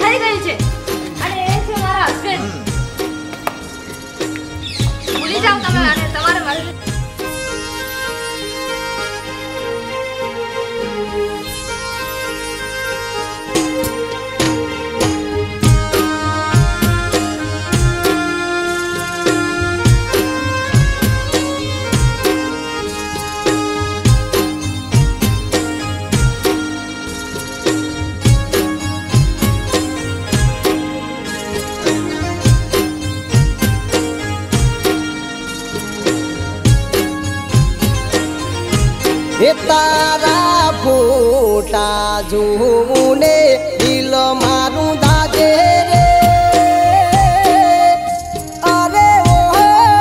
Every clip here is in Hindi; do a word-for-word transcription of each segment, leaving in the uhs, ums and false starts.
થઈ ગઈ છે અને એ છે મારા હસબન્ડ. ભૂલી જાવ તમે અને તમારે મારી हे तारा फोटा जोने दिल मारू दाजे रे अरे ओ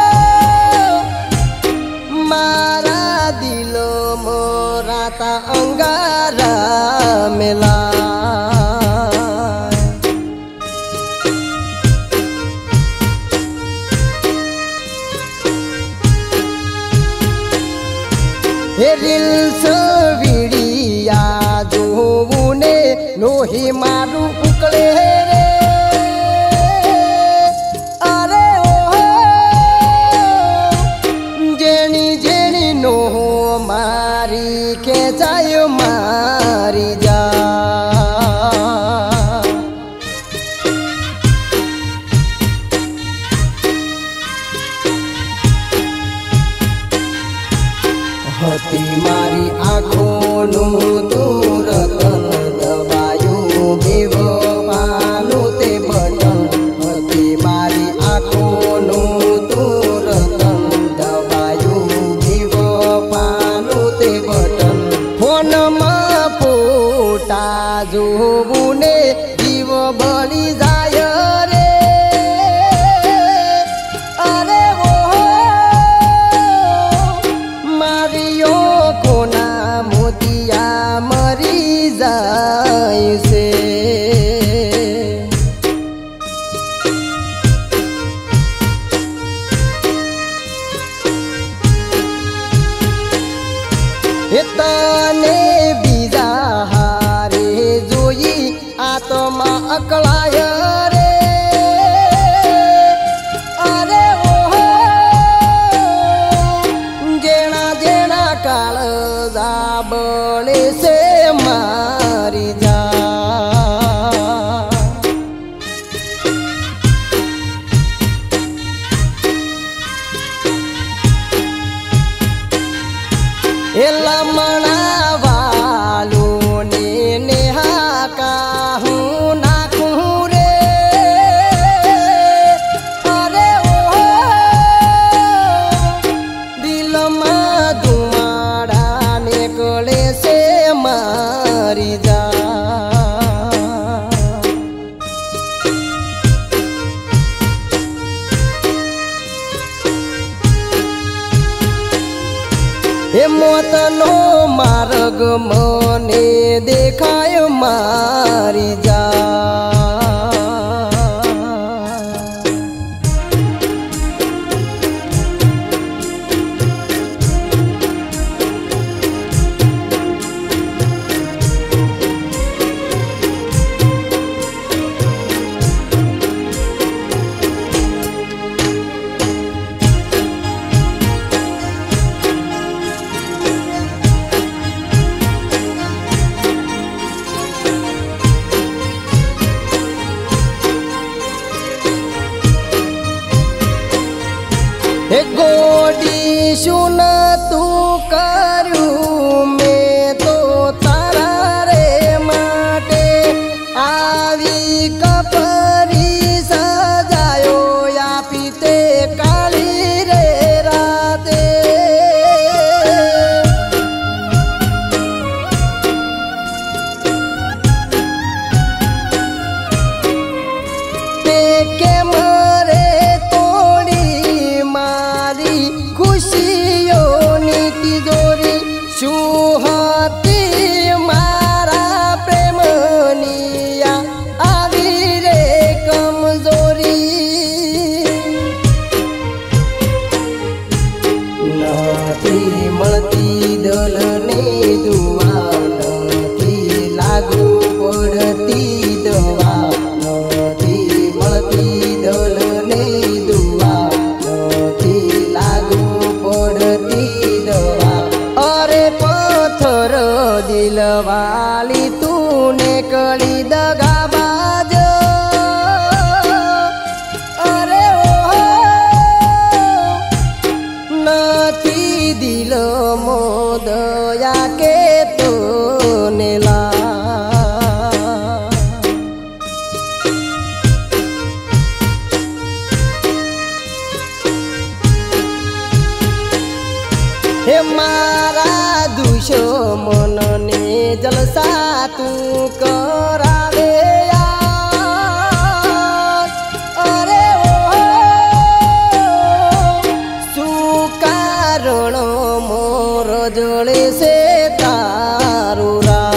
मारा दिल मोराता अंगारा मेला हे रील्स वीडिया जोने लोही मारू उकले रे अरे ओ जेनी जेनी नो मारी के जाय मारी जा हती मारी आँखों दूर दबायु बेवफानु ते बटन हती मारी आँखों दूर दबायु बेवफानु ते बटन फोन में फोटा जोने जीव बळी जाय रे अरे कोना मोतिया मरी जाय से तने बीजा हारे जोई आत्मा अकलाय रे अरे ओ जेना जेना काल बड़े से मारी जा लमना वालो ने नेहा कहूँ ना कहूँ रे अरे ओ दिल में धुआड़ा निकले से मारी जा हे मौत नो मार्ग मने देखाय मारी जा हे गोडी सुन तू करू में तो तारा रे माटे आवी कपरी सजायो या पीते काली रे राते ते के मरे खुशियों तूने कड़ी दगाबाज अरे ओ नथी दिल मोदया के तो नेला हे मारा दुश्मन ने जलसा तू करावे यार अरे ओ सुकारण मोर जले से तारू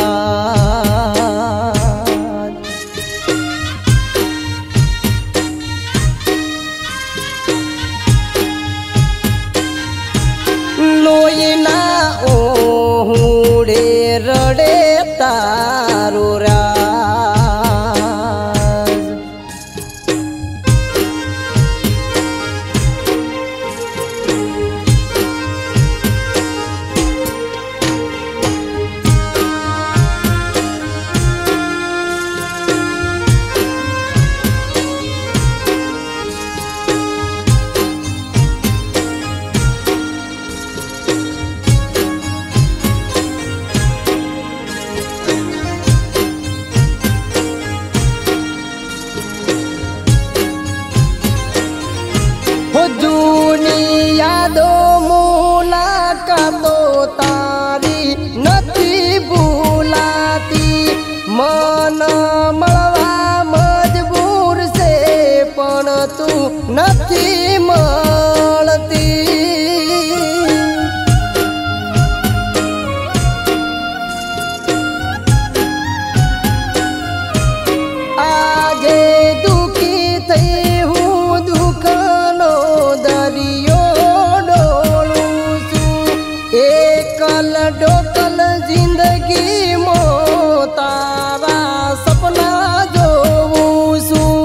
लोईना ओहुड़े रड़े तारो राज दुनिया दो मुलाकातो तारी नथी बुलाती मन मळवा मजबूर से पण तू नथी मळती आजे दुखी थई हूँ दुख एकल डोकल जिंदगी मो तारा सपना जोऊं छूं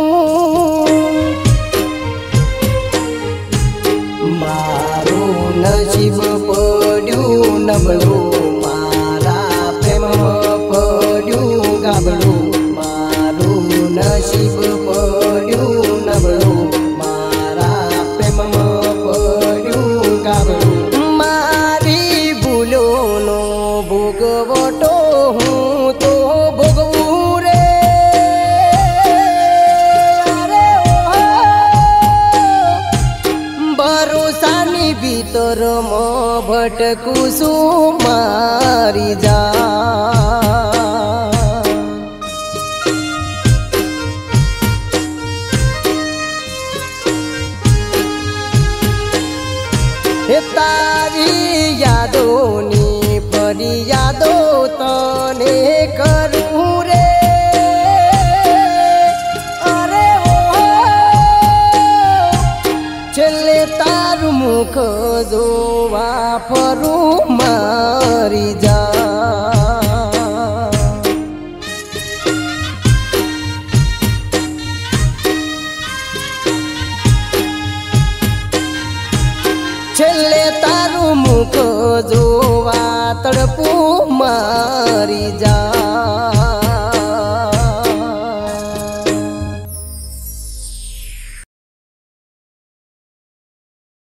मारू नसीब पड्यूं नबळुं मारा प्रेम पड्यूं गाबडुं मारू नसीब पड्यूं नबळुं मारा प्रेम पड्यूं गाबडुं भोगवटो हूँ तो भोगवू रे अरे ओ भरोसानी भीतर म भटकू छू मारी जा तारी यादोनी फरियादो तने करूं रे अरे ओ छेल्ले तारू मुख जोवा फरूं मारी जा छेल्ले तारू मुख जोवा तड़पू मा